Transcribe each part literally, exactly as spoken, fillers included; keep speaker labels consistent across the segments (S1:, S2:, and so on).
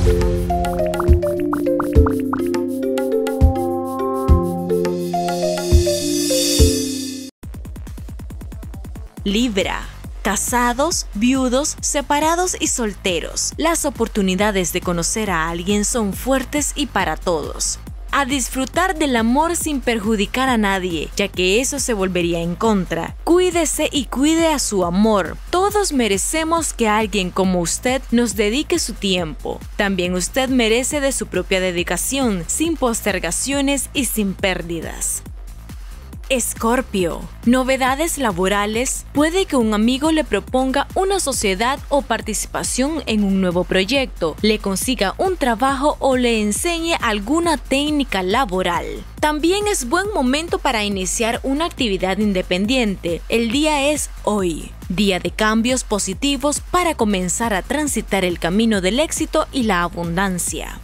S1: Libra. Casados, viudos, separados y solteros. Las oportunidades de conocer a alguien son fuertes y para todos. A disfrutar del amor sin perjudicar a nadie, ya que eso se volvería en contra. Cuídese y cuide a su amor. Todos merecemos que alguien como usted nos dedique su tiempo. También usted merece de su propia dedicación, sin postergaciones y sin pérdidas. Escorpio. Novedades laborales. Puede que un amigo le proponga una sociedad o participación en un nuevo proyecto, le consiga un trabajo o le enseñe alguna técnica laboral. También es buen momento para iniciar una actividad independiente. El día es hoy. Día de cambios positivos para comenzar a transitar el camino del éxito y la abundancia.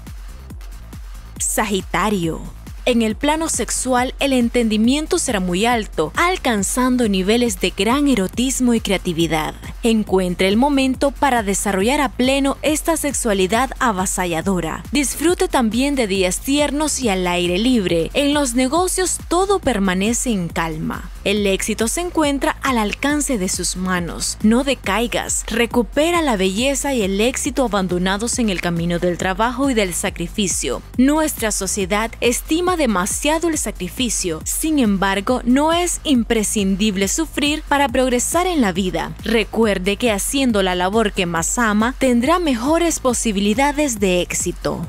S1: Sagitario. En el plano sexual, el entendimiento será muy alto, alcanzando niveles de gran erotismo y creatividad. Encuentre el momento para desarrollar a pleno esta sexualidad avasalladora. Disfrute también de días tiernos y al aire libre. En los negocios todo permanece en calma. El éxito se encuentra al alcance de sus manos. No decaigas. Recupera la belleza y el éxito abandonados en el camino del trabajo y del sacrificio. Nuestra sociedad estima demasiado el sacrificio. Sin embargo, no es imprescindible sufrir para progresar en la vida. Recuerde que haciendo la labor que más ama, tendrá mejores posibilidades de éxito.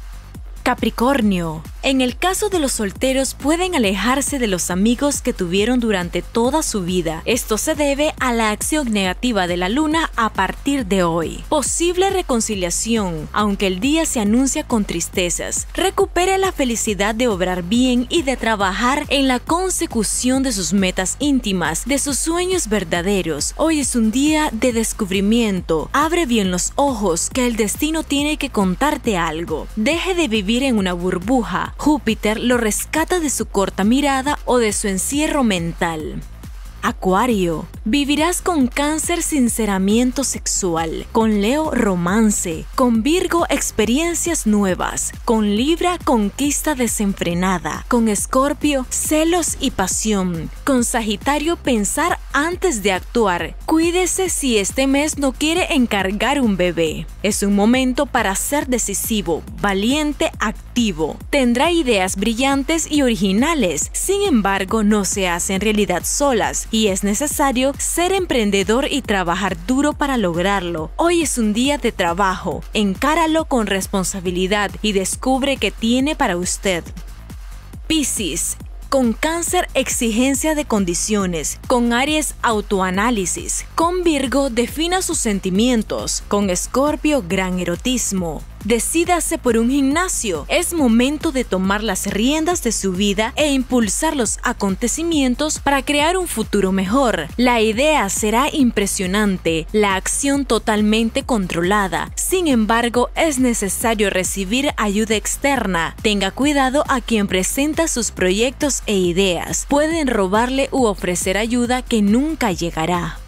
S1: Capricornio. En el caso de los solteros, pueden alejarse de los amigos que tuvieron durante toda su vida. Esto se debe a la acción negativa de la luna a partir de hoy. Posible reconciliación, aunque el día se anuncia con tristezas. Recupere la felicidad de obrar bien y de trabajar en la consecución de sus metas íntimas, de sus sueños verdaderos. Hoy es un día de descubrimiento. Abre bien los ojos, que el destino tiene que contarte algo. Deje de vivir en una burbuja. Júpiter lo rescata de su corta mirada o de su encierro mental. Acuario. Vivirás con Cáncer sinceramiento sexual, con Leo romance, con Virgo experiencias nuevas, con Libra conquista desenfrenada, con Escorpio celos y pasión, con Sagitario pensar antes de actuar. Cuídese si este mes no quiere encargar un bebé. Es un momento para ser decisivo, valiente, activo. Tendrá ideas brillantes y originales, sin embargo no se hacen realidad solas. Y es necesario ser emprendedor y trabajar duro para lograrlo. Hoy es un día de trabajo. Encáralo con responsabilidad y descubre qué tiene para usted. Piscis. Con Cáncer, exigencia de condiciones. Con Aries, autoanálisis. Con Virgo, defina sus sentimientos. Con Escorpio, gran erotismo. Decídase por un gimnasio. Es momento de tomar las riendas de su vida e impulsar los acontecimientos para crear un futuro mejor. La idea será impresionante, la acción totalmente controlada. Sin embargo, es necesario recibir ayuda externa. Tenga cuidado a quien presenta sus proyectos e ideas. Pueden robarle u ofrecer ayuda que nunca llegará.